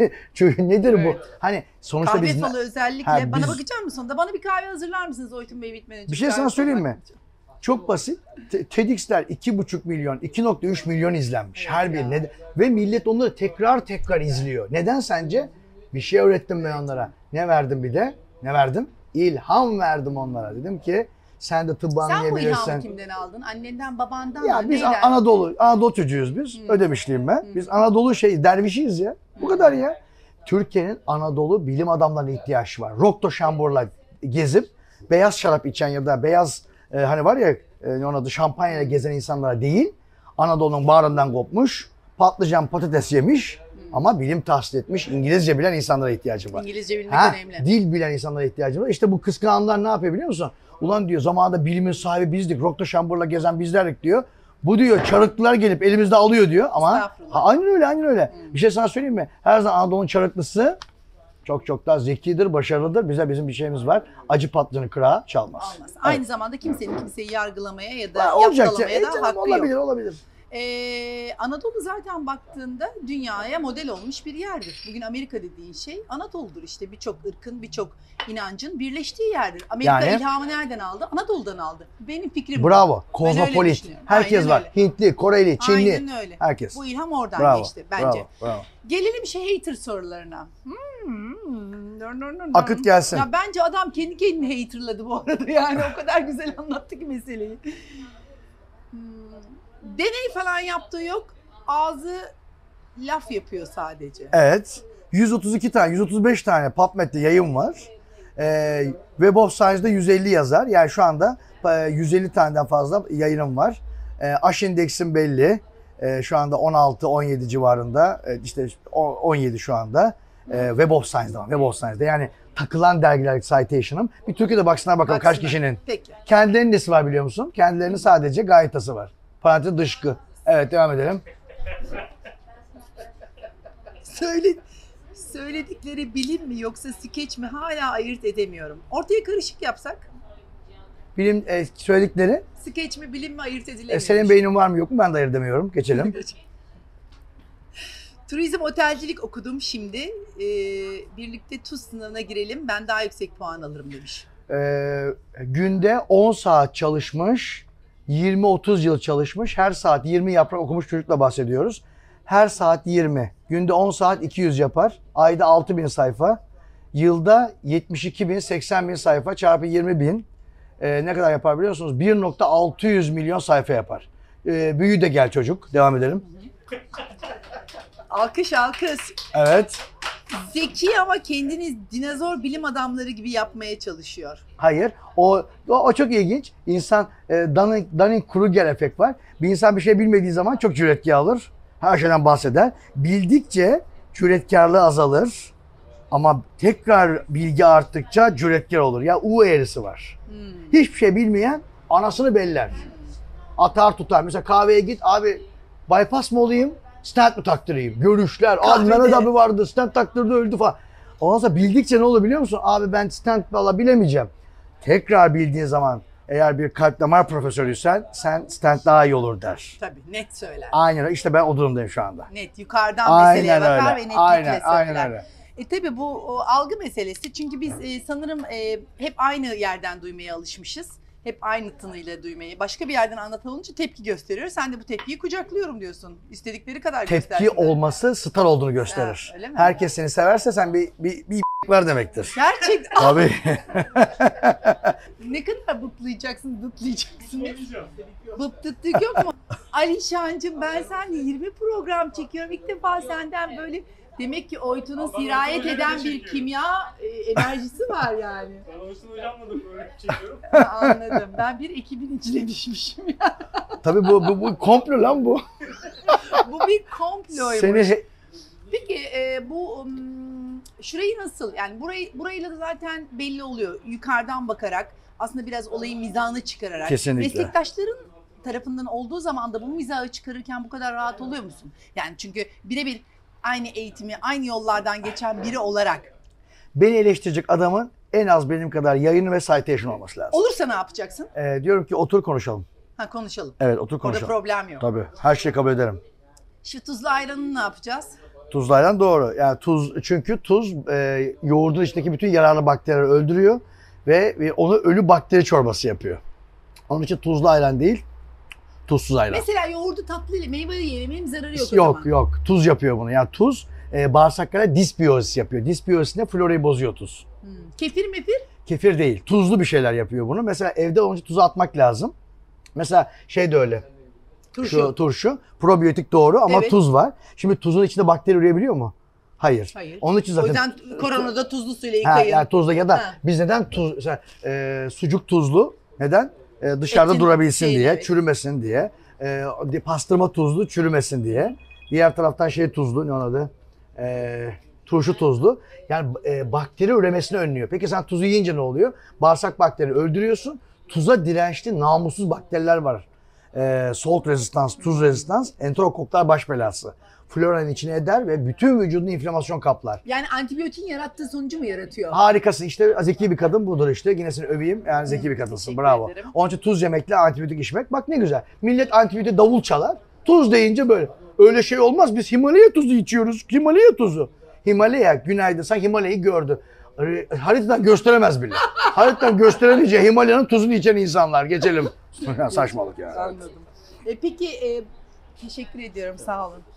Nedir evet. bu? Hani sonuçta kahve biz... falı özellikle. Ha, bana biz... bakacak mısın sonunda? Bana bir kahve hazırlar mısınız Oytun Bey bitmeden önce? Bir şey sana söyleyeyim mi? Çok basit. TEDx'ler iki buçuk milyon, iki nokta üç milyon izlenmiş evet her birine. Ve millet onları tekrar tekrar izliyor. Neden sence? Bir şey öğrettim ben onlara. Ne verdim bir de? Ne verdim? İlham verdim onlara. Dedim ki sen de tıbbı anlayabilirsin. Sen bu ilhamı kimden aldın? Annenden, babandan ya mı? biz Neyden? Anadolu, Anadolu çocuğuyuz biz. Hmm. Ödemişliyim ben. Hmm. Biz Anadolu şey, dervişiyiz ya. Bu hmm. kadar ya. Türkiye'nin Anadolu bilim adamlarına ihtiyaç var. Rokto şamburla gezip beyaz şarap içen ya da beyaz e, hani var ya e, onun adı şampanyayla gezen insanlara değil, Anadolu'nun bağrından kopmuş, patlıcan patates yemiş hmm. ama bilim tahsil etmiş, İngilizce bilen insanlara ihtiyacı var. İngilizce bilmek ha, önemli. Dil bilen insanlara ihtiyacı var. İşte bu kıskananlar ne yapıyor biliyor musun? Ulan diyor zamanında bilimin sahibi bizdik, Rokto şamburla gezen bizlerdik diyor. Bu diyor çarıklılar gelip elimizde alıyor diyor ama ha, aynen öyle aynen öyle. Hmm. Bir şey sana söyleyeyim mi? Her zaman Anadolu'nun çarıklısı çok çok daha zekidir, başarılıdır. Bize bizim bir şeyimiz var. Acı patlıcanı kırağı çalmaz. Olmaz. Evet. Aynı zamanda kimsenin kimseyi yargılamaya ya da ha, yaptalamaya da e, hakkı olabilir, yok. Olabilir olabilir. Ee, Anadolu zaten baktığında dünyaya model olmuş bir yerdir. Bugün Amerika dediğin şey Anadolu'dur işte. Birçok ırkın, birçok inancın birleştiği yerdir. Amerika yani, ilhamı nereden aldı? Anadolu'dan aldı. Benim fikrim bu. Bravo. Kozmopolit. Herkes Aynen var. Öyle. Hintli, Koreli, Çinli. Aynen öyle. Herkes. Bu ilham oradan bravo, geçti bence. Bravo, bravo. Gelelim şey hater sorularına. Hmm, no, no, no, no. Akıt gelsin. Ya bence adam kendi kendini haterladı bu arada. Yani o kadar güzel anlattı ki meseleyi. Hmm. Deney falan yaptığı yok. Ağzı laf yapıyor sadece. Evet. yüz otuz iki tane, yüz otuz beş tane PubMed'de yayın var. Ee, Web of Science'da yüz elli yazar. Yani şu anda yüz elli taneden fazla yayınım var. Ee, Aş indeksim belli. Ee, şu anda on altı on yedi civarında. Ee, işte on yedi şu anda. Ee, Web of Science'da var. Web of Science'da. Yani takılan dergiler citation'ım. Bir Türkiye'de baksınlar bakalım Baksınlar. Kaç kişinin. Peki. Kendilerinin nesi var biliyor musun? Kendilerinin sadece gayetası var. Parantez dışkı. Evet, devam edelim. Söyle, söyledikleri bilim mi yoksa skeç mi hala ayırt edemiyorum. Ortaya karışık yapsak? Bilim e, söyledikleri. Skeç mi bilim mi ayırt edilemiyor. E, senin beynin var mı yok mu ben de ayırt edemiyorum. Geçelim. Turizm otelcilik okudum şimdi. Ee, birlikte TUS sınavına girelim. Ben daha yüksek puan alırım demiş. Ee, günde on saat çalışmış. yirmi otuz yıl çalışmış. Her saat yirmi yaprak okumuş çocukla bahsediyoruz. Her saat yirmi. Günde on saat iki yüz yapar. Ayda altı bin sayfa. Yılda yetmiş iki bin, seksen bin sayfa çarpı yirmi bin. Ee, ne kadar yapar biliyor musunuz? bir nokta altı yüz milyon sayfa yapar. Ee, büyü de gel çocuk. Devam edelim. Alkış alkış. Evet. Zeki ama kendiniz dinozor bilim adamları gibi yapmaya çalışıyor. Hayır. O, o, o çok ilginç. İnsan e, Dunning, Dunning-Kruger efekt var. Bir insan bir şey bilmediği zaman çok cüretkar olur. Her şeyden bahseder. Bildikçe cüretkarlığı azalır. Ama tekrar bilgi arttıkça cüretkar olur. Ya U eğrisi var. Hmm. Hiçbir şey bilmeyen anasını beller. Atar tutar. Mesela kahveye git, abi bypass mı olayım, stent mi taktırayım? Görüşler. Abi Mehmet abi vardı, stent taktırdı, öldü falan. Ondan sonra bildikçe ne olur biliyor musun? Abi ben stent valla bilemeyeceğim. Tekrar bildiğin zaman eğer bir kalp damar profesörüysen sen stent daha iyi olur der. Tabii net söyler. Aynen öyle. İşte ben o durumdayım şu anda. Net yukarıdan Aynen meseleye bakar öyle. ve netlikle Aynen, söyler. aynen öyle. E tabii bu o, algı meselesi. Çünkü biz e, sanırım e, hep aynı yerden duymaya alışmışız. Hep aynı tınıyla duymayı. Başka bir yerden anlatılınca tepki gösteriyor. Sen de bu tepkiyi kucaklıyorum diyorsun. İstedikleri kadar Tepki göstersinler. olması star olduğunu gösterir. Ha, öyle mi? Herkes seni severse sen bir bir, bir var demektir. Gerçekten. Tabii. Ne kadar bıplayacaksın, bıplayacaksın. Bıptıttık yok mu? Alişancığım ben seninle yirmi program çekiyorum. İlk defa senden böyle demek ki Oytun'un sirayet eden bir kimya e, enerjisi var yani. Ben Oytun hocamla da program çekiyorum. Ha, anladım. Ben bir ekibin içine düşmüşüm ya. Tabii bu, bu, bu komplo lan bu. Bu bir komploymuş. Seni he- Peki e, bu um, şurayı nasıl? Yani burayı burayla da zaten belli oluyor. Yukarıdan bakarak aslında biraz olayın mizahını çıkararak. Kesinlikle. Meslektaşların tarafından olduğu zaman da bu mizahı çıkarırken bu kadar rahat oluyor musun? Yani çünkü birebir aynı eğitimi, aynı yollardan geçen biri olarak. beni eleştirecek adamın en az benim kadar yayını ve citation olması lazım. Olursa ne yapacaksın? Ee, diyorum ki otur konuşalım. Ha konuşalım. Evet otur Orada konuşalım. problem yok. Tabii her şeyi kabul ederim. Şu tuzlu ayranını ne yapacağız? Tuzlu ayran doğru. Yani tuz, çünkü tuz e, yoğurdun içindeki bütün yararlı bakterileri öldürüyor ve, ve onu ölü bakteri çorbası yapıyor. Onun için tuzlu ayran değil, tuzsuz ayran. Mesela yoğurdu tatlıyla meyveyi yemenin zararı yok o Yok zaman. yok tuz yapıyor bunu. Yani tuz e, bağırsaklara disbiyozis yapıyor. Disbiyozis ne? Florayı bozuyor tuz. Hmm. Kefir mefir? Kefir değil. Tuzlu bir şeyler yapıyor bunu. Mesela evde olunca tuzu atmak lazım. Mesela şey de öyle. Turşu. Şu turşu. Probiyotik doğru ama Evet. tuz var. Şimdi tuzun içinde bakteri üreyebiliyor mu? Hayır. Hayır. Onun için O zaten... yüzden koronada da tuzlu suyla Ha, yıkayın. yani tuzlu ya da Ha. biz neden tuz... Mesela, e, sucuk tuzlu. Neden? E, dışarıda Etin durabilsin şeyi, diye, evet. çürümesin diye. E, pastırma tuzlu, çürümesin diye. Diğer taraftan şey tuzlu, ne onun adı? E, turşu tuzlu. Yani e, bakteri üremesini önlüyor. Peki sen tuzu yiyince ne oluyor? Bağırsak bakteri öldürüyorsun. Tuza dirençli, namussuz bakteriler var. E, salt resistans, tuz resistans, enterokoklar baş belası. Floranın içine eder ve bütün vücudunu inflamasyon kaplar. Yani antibiyotin yarattığı sonucu mu yaratıyor? Harikasın işte, zeki bir kadın budur işte. Yine seni öveyim, yani zeki bir kadınsın, Teşekkür bravo. ederim. Onun için tuz yemekle antibiyotik içmek, bak ne güzel. Millet antibiyotik davul çalar, tuz deyince böyle. Öyle şey olmaz, biz Himalaya tuzu içiyoruz, Himalaya tuzu. Himalaya, günaydın, sen Himalaya'yı gördü. Haritadan gösteremez bile. Haritadan gösteremeyeceği Himalaya'nın tuzunu içen insanlar, geçelim. Saçmalık yani. Anladım. E, peki e, teşekkür ediyorum, sağ olun.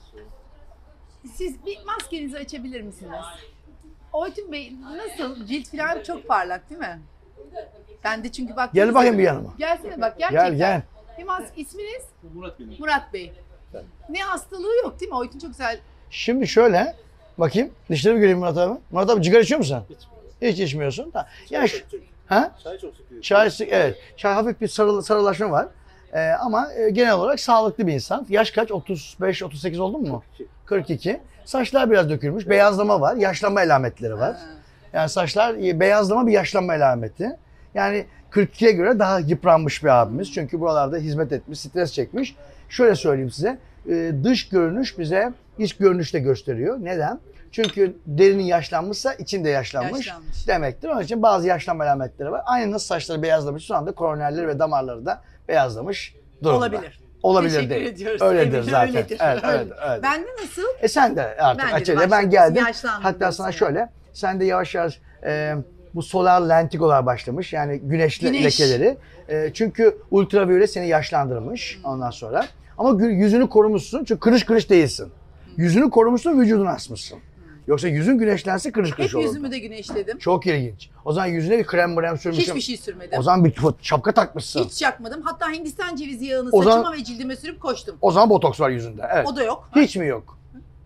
Siz bir maskenizi açabilir misiniz? Oytun Bey nasıl? Cilt falan çok parlak değil mi? Ben de çünkü bak. Gel bakayım bir yanıma. Gelsene bak gerçekten. Gel gel. Bir mas isminiz? Murat benim. Murat Bey. Ne hastalığı yok değil mi? Oytun çok güzel. Şimdi şöyle, bakayım dişlerimi göreyim Murat abi. Murat abi sigara içiyor musun sen? Hiç içmiyorsun. Tamam. Ya şu- ha? Çay çok sıkıyor. Çay, sık- evet. Çay hafif bir sarı, sarılaşma var. Ee, ama e, genel olarak sağlıklı bir insan. Yaş kaç? otuz beş otuz sekiz oldun mu? kırk iki. Saçlar biraz dökülmüş. Beyazlama var. Yaşlanma alametleri var. Ha. Yani saçlar e, beyazlama bir yaşlanma alameti. Yani kırk ikiye göre daha yıpranmış bir abimiz. Çünkü buralarda hizmet etmiş, stres çekmiş. Şöyle söyleyeyim size. e, Dış görünüş bize iç görünüş de gösteriyor. Neden? Çünkü derinin yaşlanmışsa için de yaşlanmış, Yaşlanmış. demektir. Onun için bazı yaşlanma alametleri var. Aynı nasıl saçları beyazlamış, şu anda koronerleri ve damarları da beyazlamış durumda. Olabilir. Olabilir Teşekkür değil. ediyoruz. Öyledir Evet, zaten. öyledir. Evet, evet, Öyle. evet. Ben de nasıl? E sen de artık Ben de acele. başladım. Ben geldim. Yaşlandım Hatta diyorsun sana yani. şöyle, sen de yavaş yavaş e, bu solar lentigolar başlamış. Yani güneşli Güneş. lekeleri. E, çünkü ultraviyole seni yaşlandırmış ondan sonra. Ama gü- yüzünü korumuşsun çünkü kırış kırış değilsin. Yüzünü korumuşsun, vücudunu asmışsın. Yoksa yüzün güneşlense kırış kırış Hep olurdu. yüzümü de güneşledim. Çok ilginç. O zaman yüzüne bir krem brem sürmüşsün. Hiçbir şey sürmedim. O zaman bir şapka takmışsın. Hiç yakmadım. Hatta Hindistan cevizi yağını O saçıma zaman- ve cildime sürüp koştum. O zaman botoks var yüzünde. Evet. O da yok. Hiç mi yok?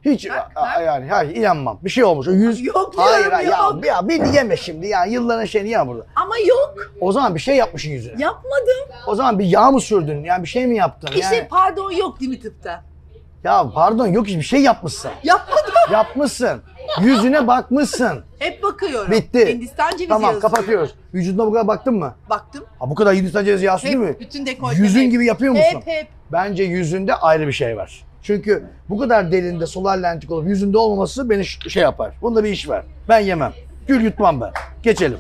Hiç Bak, a- bak. yani hayır inanmam. Bir şey olmuş. O yüz Yok hayır diyorum, hayır, ya, yok. ya beni yeme şimdi ya yılların şeyini yeme burada. Ama yok. O zaman bir şey yapmışsın yüzüne. Yapmadım. O zaman bir yağ mı sürdün? Yani bir şey mi yaptın? İşte Yani, pardon yok değil mi tıpta? ya pardon yok hiçbir şey yapmışsın. Yapmadım. Yapmışsın. Yüzüne bakmışsın. Hep bakıyorum. Bitti. Hindistan cevizi Tamam yazıyor. kapatıyoruz. Vücuduna bu kadar baktın mı? Baktım. Ha, bu kadar Hindistan cevizi yağı değil mi? Hep bütün dekolte. Yüzün hep. gibi yapıyor musun? Hep hep. Bence yüzünde ayrı bir şey var. Çünkü bu kadar derinde solar lentik olup yüzünde olmaması beni ş- şey yapar. Bunda bir iş var. Ben yemem. Gül yutmam ben. Geçelim.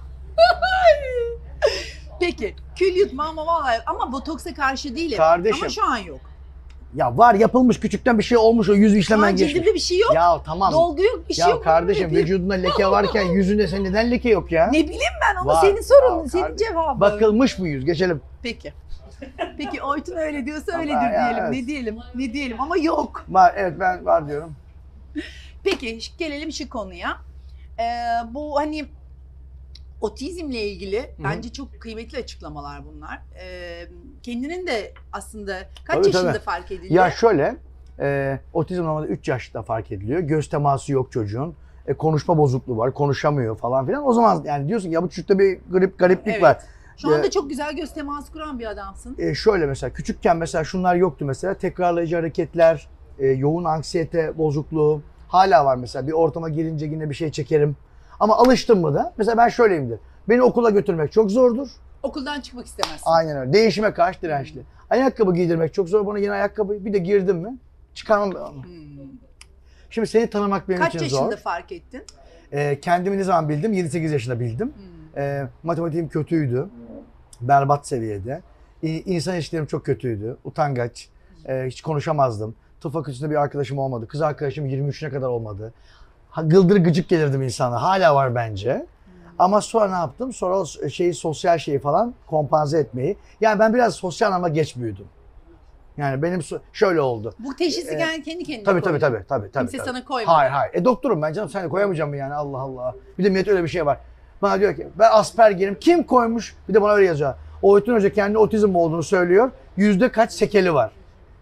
Peki kül yutma ama vallahi ama botoksa karşı değilim. Kardeşim. Ama şu an yok. Ya var yapılmış küçükten bir şey olmuş o yüz Şu işlemen an geçmiş. cildimde bir şey yok. Ya tamam. Dolgu yok, bir şey Ya yok. kardeşim Yapayım. vücudunda leke varken yüzünde senin neden leke yok ya? Ne bileyim ben onu Var. senin sorunun, Ya senin kardeşim, cevabın. Bakılmış bu yüz. Geçelim. Peki. Peki Oytun öyle diyorsa Ama öyledir ya, diyelim. evet. Ne diyelim? Ne diyelim ama yok. Var evet ben var diyorum. Peki ş- gelelim şu konuya. Ee, bu hani otizmle ilgili bence çok kıymetli açıklamalar bunlar. Ee, kendinin de aslında kaç Tabii, yaşında tabii. fark ediliyor? Ya şöyle, e, otizm normalde üç yaşta fark ediliyor. Göz teması yok çocuğun. E, konuşma bozukluğu var, konuşamıyor falan filan. O zaman yani diyorsun ki ya bu çocukta bir garip gariplik Evet. var. Şu anda Ee, çok güzel göz teması kuran bir adamsın. E, şöyle mesela küçükken mesela şunlar yoktu mesela. Tekrarlayıcı hareketler, e, yoğun anksiyete bozukluğu hala var mesela. Bir ortama girince yine bir şey çekerim. Ama alıştım mı da mesela ben şöyleyimdir. Beni okula götürmek çok zordur. Okuldan çıkmak istemezsin. Aynen öyle. Değişime karşı dirençli. Ayakkabı giydirmek çok zor bana yeni ayakkabı. Bir de girdim mi çıkarmam. Hmm. Şimdi seni tanımak benim Kaç için yaşında zor. fark ettin? Ee, kendimi ne zaman bildim? yedi sekiz yaşında bildim. Hmm. Ee, matematiğim kötüydü. Berbat seviyede. İ- İnsan ilişkilerim çok kötüydü. Utangaç. Ee, hiç konuşamazdım. Tıp fakültesinde bir arkadaşım olmadı. Kız arkadaşım yirmi üçüne kadar olmadı. Ha, gıldır gıcık gelirdim insana. Hala var bence. Ama sonra ne yaptım? Sonra o şeyi, sosyal şeyi falan kompanze etmeyi. Yani ben biraz sosyal anlamda geç büyüdüm. Yani benim so- şöyle oldu. Bu teşhisi Ee, kendi kendi kendine Tabii tabii koydun. tabii tabii tabii. Kimse tabii. sana koymadı. Hayır hayır. E doktorum ben canım sen de koyamayacağım mı yani Allah Allah. Bir de millet öyle bir şey var. Bana diyor ki ben Asperger'im. Kim koymuş? Bir de bana öyle yazıyor. Oytun Hoca kendi otizm olduğunu söylüyor. Yüzde kaç sekeli var?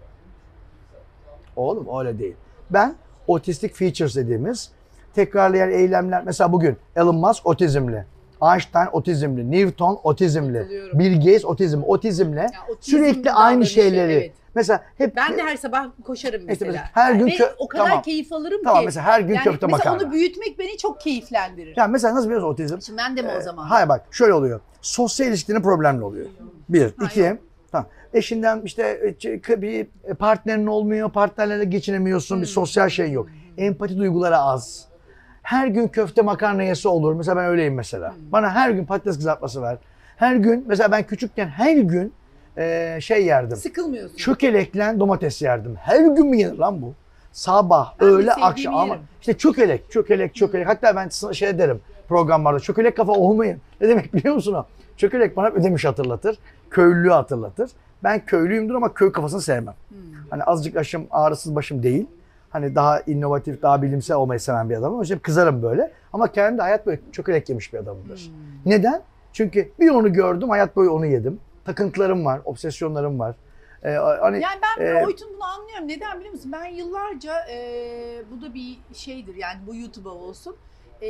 Oğlum öyle değil. Ben otistik features dediğimiz tekrarlayan eylemler. Mesela bugün Elon Musk otizmli. Einstein otizmli. Newton otizmli. Katılıyorum. Bill Gates otizmli. Otizmle Ya, otizm sürekli aynı davranışı, şeyleri. evet. Mesela hep Ben de her sabah koşarım İşte mesela. mesela her gün Ve kö- o kadar tamam. keyif alırım Tamam ki. mesela her gün yani köfte mesela makarna. onu büyütmek beni çok keyiflendirir. Ya mesela nasıl biliyorsun otizm? Şimdi ben de mi o Ee, zaman? Hayır bak şöyle oluyor. Sosyal ilişkinin problemli oluyor. Bir. Ha, iki. yok. Tamam. Eşinden işte e, bir partnerin olmuyor, partnerlerle geçinemiyorsun, Hmm. bir sosyal şey yok. Empati duyguları az. Her gün köfte makarna yesi olur. Mesela ben öyleyim mesela. Hmm. Bana her gün patates kızartması ver. Her gün mesela ben küçükken her gün e, şey yerdim. Sıkılmıyorsun. Çökelekle domates yerdim. Her gün mü yenir lan bu? Sabah, Ben de öğle, sevdiğimi akşam ama yerim. işte çökelek, çökelek, çökelek. Hatta ben sana şey derim programlarda. Çökelek kafa olmayın. Ne demek biliyor musun o? Çökelek bana ödemiş hatırlatır. Köylülüğü hatırlatır. Ben köylüyümdür ama köy kafasını sevmem. Hmm. Hani azıcık başım ağrısız başım değil. Hani daha inovatif, daha bilimsel olmayı seven bir adamım. O yüzden kızarım böyle. Ama kendi hayat boyu çökelek yemiş bir adamımdır. Hmm. Neden? Çünkü bir onu gördüm, hayat boyu onu yedim. Takıntılarım var, obsesyonlarım var. Ee, hani Yani ben Ee, Oytun bunu anlıyorum. Neden biliyor musun? Ben yıllarca e, bu da bir şeydir yani bu YouTube'a olsun. E,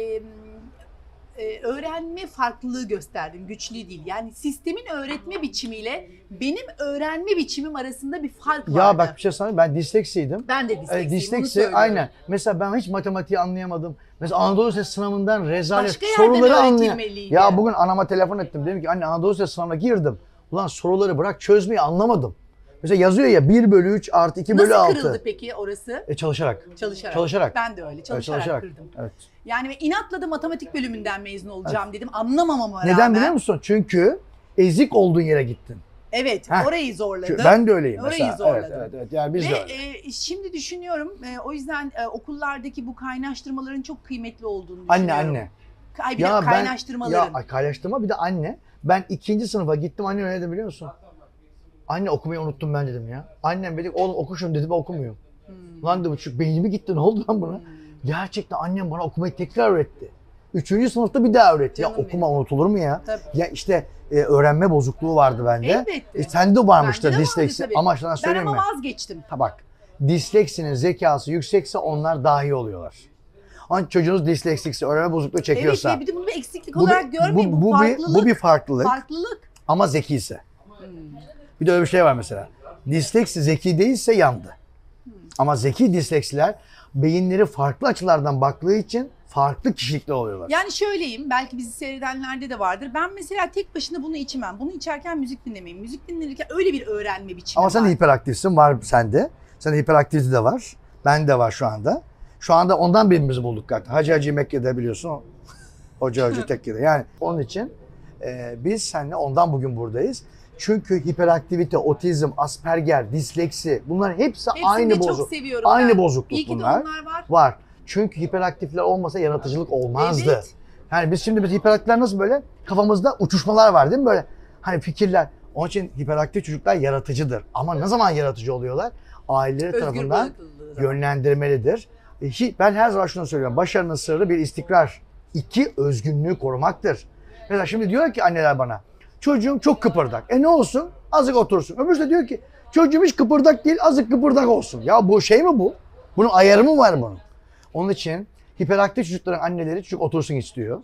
e, öğrenme farklılığı gösterdim. Güçlü değil. Yani sistemin öğretme biçimiyle benim öğrenme biçimim arasında bir fark vardı. ya bak bir şey sana ben disleksiydim. Ben de Ee, disleksiyim. onu disleksi söylüyorum. aynen. Mesela ben hiç matematiği anlayamadım. Mesela Anadolu Lisesi sınavından rezalet Başka yerden soruları anlayan. öğretilmeliydi. Ya bugün anama telefon ettim. Dedim ki anne Anadolu Lisesi sınavına girdim. Ulan soruları bırak çözmeyi anlamadım. Mesela yazıyor ya bir bölü üç artı iki bölü Nasıl altı. kırıldı peki orası? E çalışarak. Çalışarak. Çalışarak. Ben de öyle. Evet, Çalışarak, çalışarak. kırdım. Evet. Yani ve inatla da matematik bölümünden mezun olacağım dedim. Anlamamama Neden rağmen. biliyor musun? Çünkü ezik olduğun yere gittin. Evet. Heh. Orayı zorladı. Çünkü ben de öyleyim Orayı mesela. zorladım. Evet, evet, evet. Yani biz Ve de öyle. e, şimdi düşünüyorum e, o yüzden e, okullardaki bu kaynaştırmaların çok kıymetli olduğunu Anne düşünüyorum. anne. Kay, bir Ya de ben- kaynaştırmaların. Ya ay, kaynaştırma bir de anne. Ben ikinci sınıfa gittim anne öyle dedi biliyor musun? Anne okumayı unuttum ben dedim ya. Annem dedi oğlum oku şunu dedi ben okumuyorum. Hmm. Lan dedi buçuk beynimi gitti ne oldu lan buna? Hmm. Gerçekten annem bana okumayı tekrar öğretti. Üçüncü sınıfta bir daha öğretti. Canım ya okuma unutulur mu ya? Tabii. Ya işte e, öğrenme bozukluğu vardı bende. Elbette. E, sende varmıştır Bende vardı disleksi. tabii. Ama sana Ben söyleyeyim ama mi? vazgeçtim. Ha bak Disleksinin zekası yüksekse onlar dahi oluyorlar. Onun için çocuğunuz disleksiksi, öğrenme bozukluğu çekiyorsa. Evet, bir de bunu bir eksiklik bu olarak bir, görmeyin. Bu, bu, bu, bir, farklılık. bu bir farklılık Farklılık. ama zekiyse. Bir de öyle bir şey var mesela. Disleksi zeki değilse yandı. Ama zeki disleksiler beyinleri farklı açılardan baktığı için farklı kişilikler oluyorlar. Yani şöyleyim, belki bizi seyredenlerde de vardır. Ben mesela tek başına bunu içmem. Bunu içerken müzik dinlemeyim. Müzik dinlerken öyle bir öğrenme biçimi Ama sen var. de hiperaktifsin, var sende. Sende hiperaktivite de var. Bende var şu anda. Şu anda ondan birbirimizi bulduk zaten. Hacı Hacı Mekke'de biliyorsun. Hoca Hacı Tekke'de. Yani onun için e, biz seninle ondan bugün buradayız. Çünkü hiperaktivite, otizm, Asperger, disleksi bunlar hepsi Hepsini aynı de çok bozukluk. seviyorum Aynı ben. bozukluk İyi ki de bunlar. onlar var. Var. Çünkü hiperaktifler olmasa yaratıcılık olmazdı. Evet. Yani biz şimdi biz hiperaktifler nasıl böyle? Kafamızda uçuşmalar var değil mi böyle? Hani fikirler. Onun için hiperaktif çocuklar yaratıcıdır. Ama ne zaman yaratıcı oluyorlar? Aileleri Özgür tarafından bırakıldığı zaman. yönlendirmelidir. E, hi- Ben her zaman şunu söylüyorum. Başarının sırrı bir istikrar. İki, özgünlüğü korumaktır. Mesela şimdi diyor ki anneler bana, çocuğum çok kıpırdak. E ne olsun? Azıcık otursun. Öbürü de diyor ki, çocuğum hiç kıpırdak değil, azıcık kıpırdak olsun. Ya bu şey mi bu? Bunun ayarı mı var bunun? Onun için hiperaktif çocukların anneleri çocuk otursun istiyor.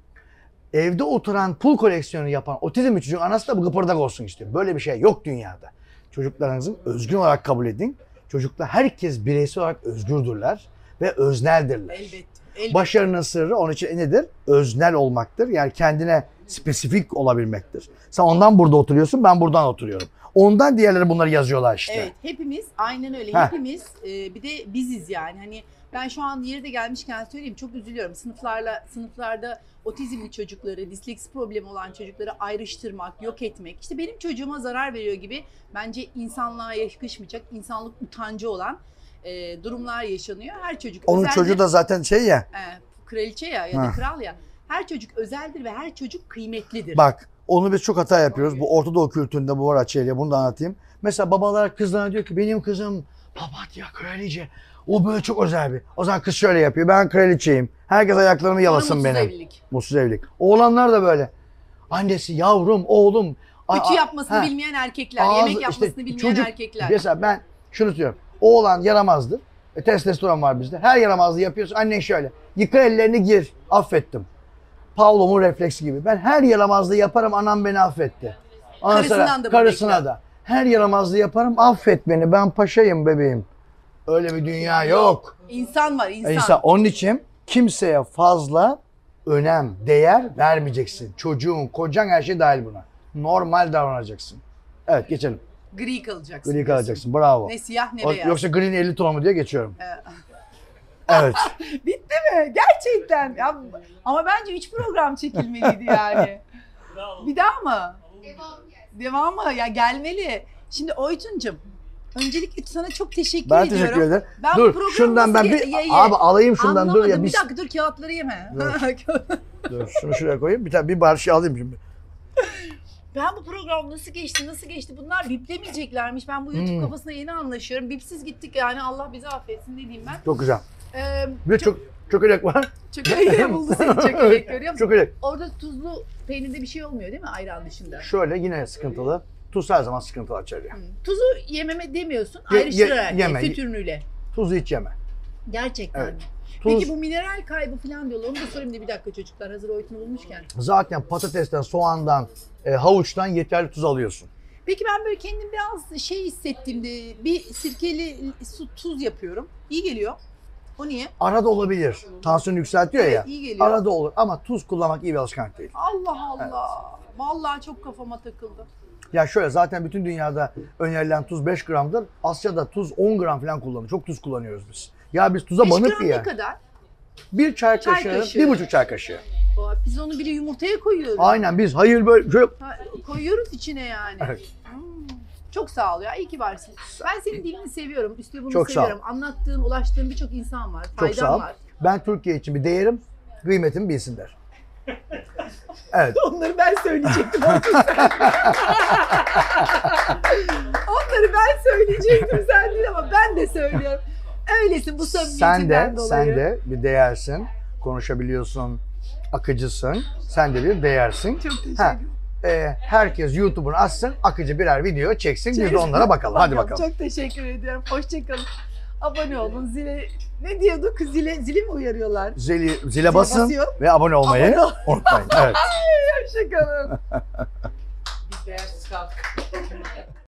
Evde oturan pul koleksiyonu yapan otizmli çocuğun anası da bu kıpırdak olsun istiyor. Böyle bir şey yok dünyada. Çocuklarınızın özgün olarak kabul edin. Çocuklar herkes bireysel olarak özgürdürler ve özneldirler. Elbette. elbette. Başarının sırrı onun için nedir? Öznel olmaktır. Yani kendine spesifik olabilmektir. Sen ondan burada oturuyorsun, ben buradan oturuyorum. Ondan diğerleri bunları yazıyorlar işte. Evet, hepimiz aynen öyle. Heh. Hepimiz e, bir de biziz yani. Hani ben şu an yeri de gelmişken söyleyeyim, çok üzülüyorum. Sınıflarla sınıflarda otizmli çocukları, disleksi problemi olan çocukları ayrıştırmak, yok etmek. İşte benim çocuğuma zarar veriyor gibi bence insanlığa yakışmayacak, insanlık utancı olan e, durumlar yaşanıyor. Her çocuk Onun özeldir. çocuğu da zaten şey ya. E, kraliçe ya ya da Ha. kral ya. Her çocuk özeldir ve her çocuk kıymetlidir. Bak onu biz çok hata yapıyoruz. Bu Orta Doğu kültüründe bu var açıyla, bunu da anlatayım. Mesela babalar kızlarına diyor ki benim kızım papatya, kraliçe. O böyle çok özel bir. O zaman kız şöyle yapıyor. Ben kraliçeyim. Herkes ayaklarımı Sonra yalasın mutsuz benim. evlilik. Mutsuz evlilik. Oğlanlar da böyle. Annesi, yavrum, oğlum. Ütü yapmasını Ha. bilmeyen erkekler, Ağzı- yemek işte yapmasını bilmeyen çocuk- erkekler. Mesela ben şunu diyorum. Oğlan yaramazdır. E, testosteron var bizde. Her yaramazlığı yapıyorsun. Annen şöyle. Yıka ellerini gir. Affettim. Pavlov'un refleksi gibi. Ben her yaramazlığı yaparım. Anam beni affetti. Ondan Karısından sonra da bu karısına bekler. da. Her yaramazlığı yaparım. Affet beni. Ben paşayım bebeğim. Öyle bir dünya yok. İnsan var, insan. İnsan. Onun için kimseye fazla önem, değer vermeyeceksin. Çocuğun, kocan, her şey dahil buna. Normal davranacaksın. Evet, geçelim. Gri kalacaksın. Gri kalacaksın. Bravo. Ne siyah ne O- beyaz. Yoksa green elli ton mu diye geçiyorum. Ee, Evet. Bitti mi? Gerçekten. Ya, ama bence üç program çekilmeliydi yani. Bravo. Bir daha mı? Devam mı? Ya gelmeli. Şimdi Oytun'cum, öncelikle sana çok teşekkür Ben ediyorum. teşekkür ederim. Ben bu Dur programı şundan ben nasıl bir ye- ye- abi alayım şundan dur ya Anlamadım. bir, Bir dakika dur, kağıtları yeme. dur şunu şuraya koyayım. Bir tane bir barşı alayım şimdi. Ben bu program nasıl geçti, nasıl geçti? Bunlar biplemeyeceklermiş. Ben bu YouTube Hmm. kafasına yeni anlaşıyorum. Bipsiz gittik yani, Allah bizi affetsin, ne diyeyim ben. Çok güzel. Ee, Bir de çok çok elek var. Çökelek buldu seni, çökelek görüyor musun? Çok elek. Orada tuzlu peynirde bir şey olmuyor değil mi ayran dışında? Şöyle yine sıkıntılı. Tuz her zaman sıkıntılı açar ya. Hı. Tuzu yememe demiyorsun, Ye- ayrıştırarak ye- ye, yeme. süt ürünüyle. Tuzu hiç yeme. Gerçekten Evet. mi? Tuz Peki bu mineral kaybı falan diyorlar. Onu da sorayım da bir dakika çocuklar, hazır Oytun'u bulmuşken. zaten patatesten, soğandan, e, havuçtan yeterli tuz alıyorsun. Peki ben böyle kendim biraz şey hissettiğimde bir sirkeli su tuz yapıyorum. İyi geliyor. O niye? Arada olabilir. Tansiyonu yükseltiyor Evet, ya. iyi geliyor. Arada olur ama tuz kullanmak iyi bir alışkanlık değil. Allah Allah. Vallahi çok kafama takıldı. Ya şöyle zaten bütün dünyada önerilen tuz beş gramdır. Asya'da tuz on gram falan kullanıyor. Çok tuz kullanıyoruz biz. Ya biz tuza beş banıp gram ya. ne kadar? Bir çay Çay kaşığı, kaşığı. bir buçuk çay kaşığı. Aa, biz onu bile yumurtaya koyuyoruz. Aynen biz hayır böyle şöyle... Ha, koyuyoruz içine yani. Evet. Hmm. Çok sağ ol ya. İyi ki varsın. Ben senin dilini seviyorum. Üslubunu Çok sağ ol. seviyorum. Anlattığın, ulaştığın birçok insan var. Çok Faydan sağ ol. var. Ben Türkiye için bir değerim, kıymetimi bilsinler. Evet. Onları ben söyleyecektim. Onları ben söyleyecektim, sen değil, ama ben de söylüyorum. Öylesin bu Sen samimiyetinden de, dolayı. sen de bir değersin. Konuşabiliyorsun, akıcısın. Sen de bir değersin. Çok teşekkür Ha, ederim. e, herkes YouTube'unu açsın, akıcı birer video çeksin. Biz de Çeksin. onlara bakalım. Hadi bakalım. Çok teşekkür ediyorum. Hoşçakalın. Abone olun. Zile ne diyorduk? Zile zili mi uyarıyorlar? Zili, zile basın basıyor. ve abone olmayı Abone ol. unutmayın. Evet. Hoşçakalın. Biz değersiz kaldık.